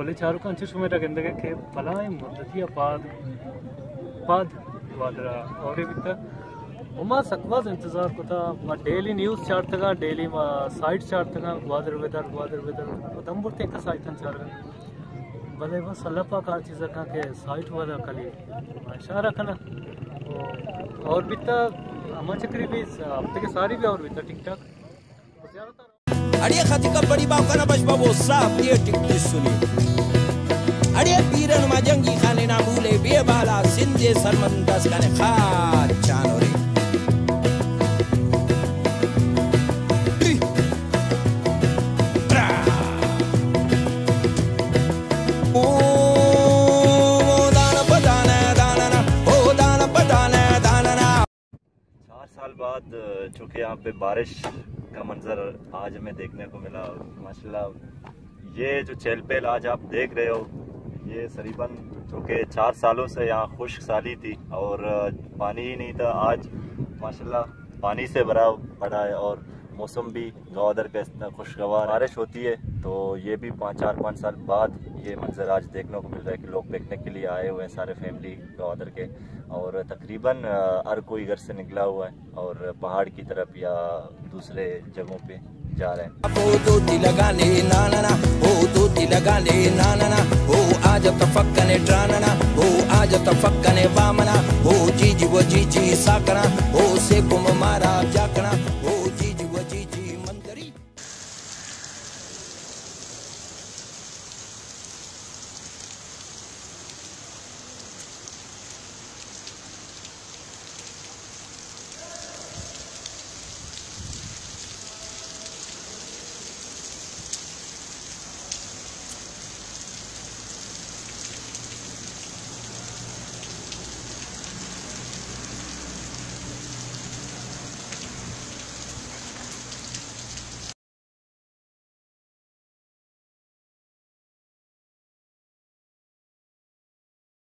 भले चारों का अंचु सुमेरा गंदे के भलाई मुद्दतिया पाद वादरा और बिता उमा सकवाज इंतजार को था डेली न्यूज़ चार्ट था डेली साइट चार्ट था ग्वादर वेदर दमबुरते का साइट चार भले बस अल्लाह पाक हर चीज़ का के साइट वाला कली इशारा करना और बिता हम चक्री भी हफ्ते के सारी भी और बिता ठीक ठाक अड़िया खाती का बड़ी बाप का ना बचपा वो साफ ये टिकट सुनी अड़िया पीरन मजंगी खाने ना भूले बेबाला सिंधे सरमंदस खाने खाद चानोरे बाद चूँकि यहाँ पे बारिश का मंजर आज हमें देखने को मिला माशाल्लाह। ये जो चहल पहल आज आप देख रहे हो ये करीबन चूँकि 4 सालों से यहाँ खुश्क साली थी और पानी ही नहीं था। आज माशाल्लाह पानी से भरा पड़ा है और मौसम भी गवादर का इतना खुशगवार बारिश होती है तो ये भी 4-5 साल बाद ये मंजर आज देखने को मिल रहा है कि लोग पिकनिक के लिए आए हुए हैं सारे फैमिली गवादर के और तकरीबन हर कोई घर से निकला हुआ है और पहाड़ की तरफ या दूसरे जगहों पे जा रहे हैं। लगाने नाना हो दूती लगाने नाना हो आज तफक्कने ड्राना हो आज तफक्कने वामना हो जी वो जी साकरा हो से कुम मारा